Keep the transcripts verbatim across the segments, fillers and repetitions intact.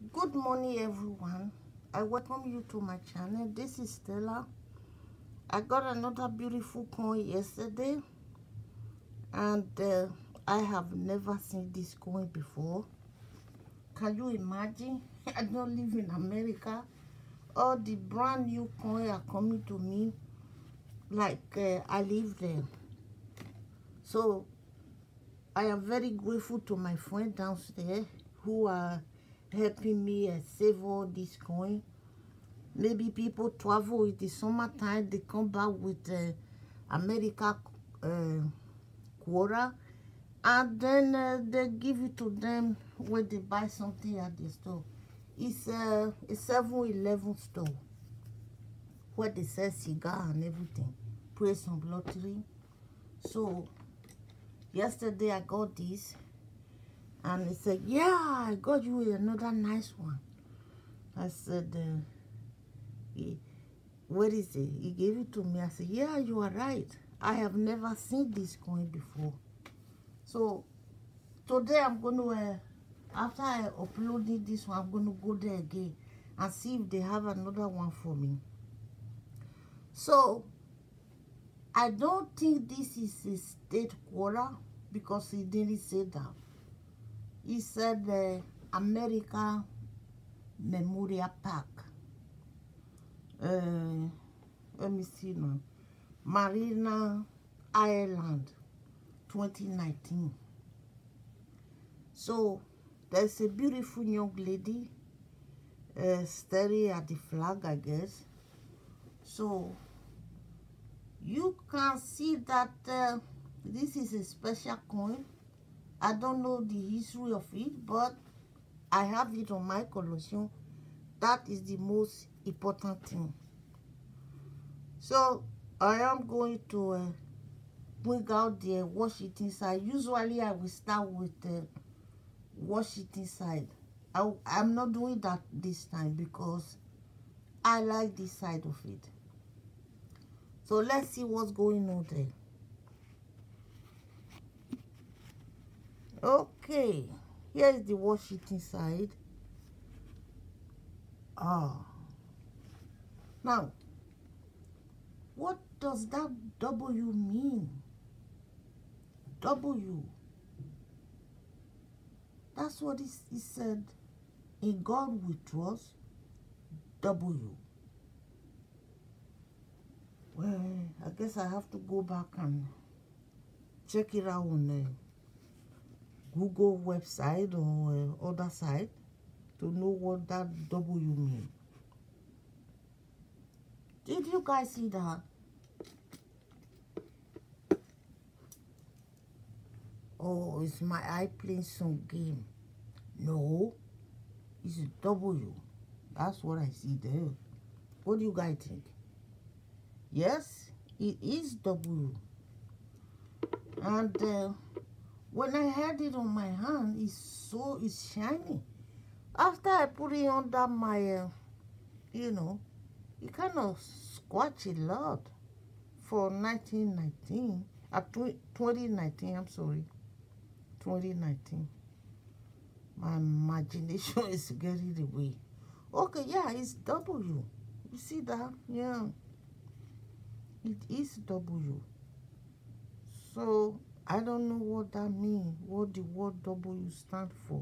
Good morning, everyone. I welcome you to my channel. This is Stella. I got another beautiful coin yesterday, and uh, I have never seen this coin before. Can you imagine? I don't live in America. All the brand new coin are coming to me like uh, I live there. So I am very grateful to my friend downstairs who are helping me uh, save all this coin. Maybe people travel with the summertime, they come back with uh, America uh, quota, and then uh, they give it to them when they buy something at the store. It's uh, a seven eleven store where they sell cigar and everything, play some lottery. So yesterday I got this, and they said, yeah, I got you another nice one. I said, uh, yeah. What is it? He gave it to me. I said, yeah, you are right. I have never seen this coin before. So today I'm going to, uh, after I uploaded this one, I'm going to go there again and see if they have another one for me. So I don't think this is a state quarter because he didn't say that. He said the uh, America Memorial Park. Uh, let me see now. Marina Island twenty nineteen. So there's a beautiful young lady uh, staring at the flag, I guess. So you can see that uh, this is a special coin. I don't know the history of it, but I have it on my collection. That is the most important thing. So I am going to uh, bring out the wash it inside. Usually I will start with uh, wash it inside. I, I'm not doing that this time because I like this side of it. So let's see what's going on there. Okay, here is the wash it inside. Ah, now what does that W mean? W. That's what it, it said. In God we trust. W. Well, I guess I have to go back and check it out on the Google website or uh, other site to know what that W means. Did you guys see that? Oh, it's my eye playing some game. No, it's a W. That's what I see there. What do you guys think? Yes, it is W. And uh, when I had it on my hand, it's so it's shiny. After I put it under my, uh, you know, it kind of squatch a lot for nineteen nineteen. Uh, twenty nineteen, I'm sorry. twenty nineteen. My imagination is getting away. Okay, yeah, it's W. You see that? Yeah. It is W. So, I don't know what that means. What the word W stand for.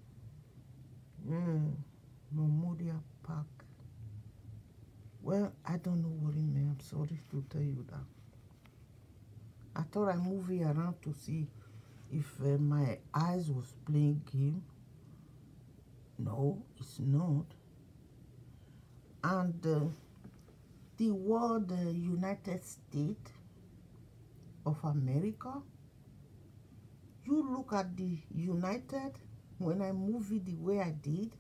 Mm, Memorial Park. Well, I don't know what it means. I'm sorry to tell you that. I thought I moved it around to see if uh, my eyes was playing game. No, it's not. And uh, the word uh, United States of America, you look at the United, when I move it the way I did,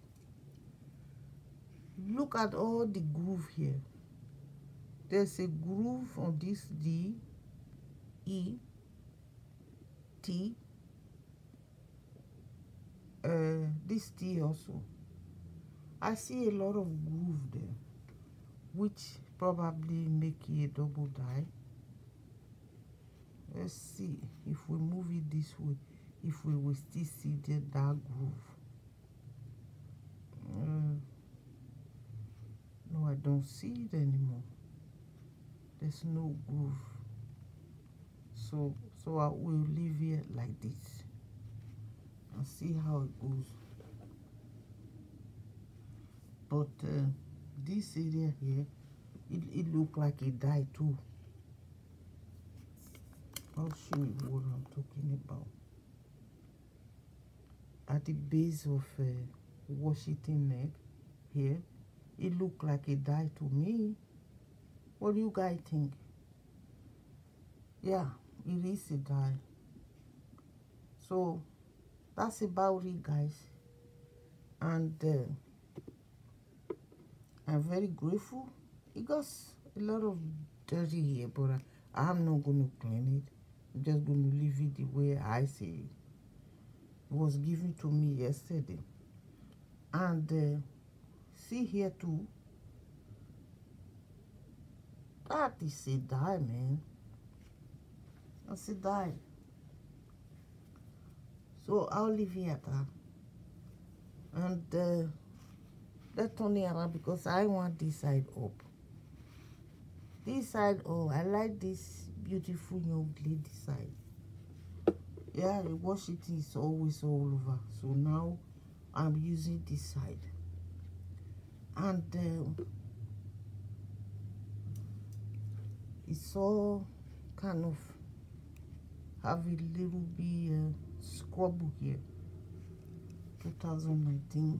look at all the groove here. There's a groove on this D, E, T, uh, this T also. I see a lot of groove there, which probably make it a double die. Let's see if we move it this way, if we will still see the dark groove. I don't see it anymore. There's no groove. So, so I will leave it like this and see how it goes. But uh, this area here, it, it look like it died too. I'll show you what I'm talking about. At the base of uh, Washington neck here, it look like it died to me. What do you guys think? Yeah, it is a die. So that's about it, guys. And uh, I'm very grateful. It got a lot of dirty here, but I, I'm not going to clean it. I'm just going to leave it the way I see it. It was given to me yesterday. And uh, see here too. That is a die, man. That's a die. So I'll leave it at that. And uh, let's turn it around because I want this side up. This side, oh, I like this beautiful young lady side. Yeah, the Washington is always all over. So now I'm using this side. And uh, it's all kind of have a little bit uh, squabble here. two thousand nineteen.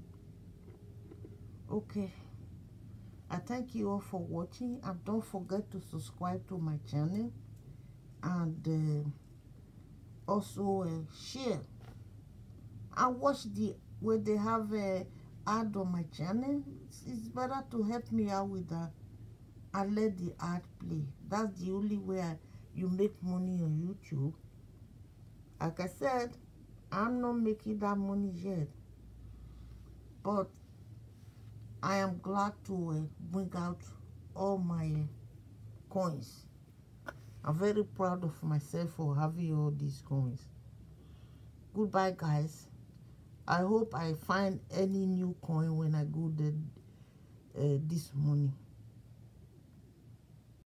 Okay. I thank you all for watching, and don't forget to subscribe to my channel, and uh, also uh, share and watch the where they have a uh, ad on my channel. It's, it's better to help me out with that and let the ad play. That's the only way I, you make money on YouTube. Like I said, I'm not making that money yet, but I am glad to uh, bring out all my uh, coins. I'm very proud of myself for having all these coins. Goodbye, guys. I hope I find any new coin when I go there uh, this morning.